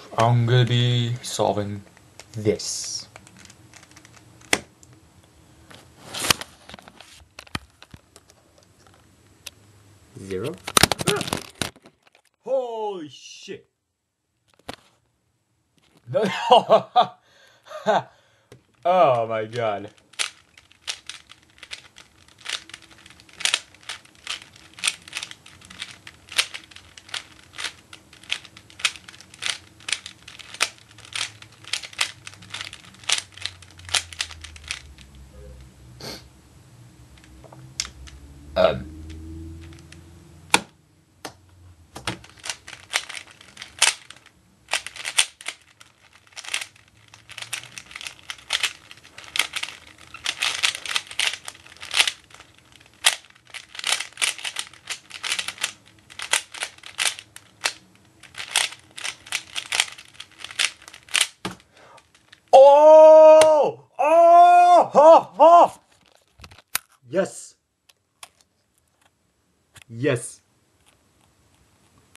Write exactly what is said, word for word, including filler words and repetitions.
I'm gonna be solving this. Zero. Holy shit. No. Oh my god. Um. Oh! Oh! Oh! Oh! Yes. Yes.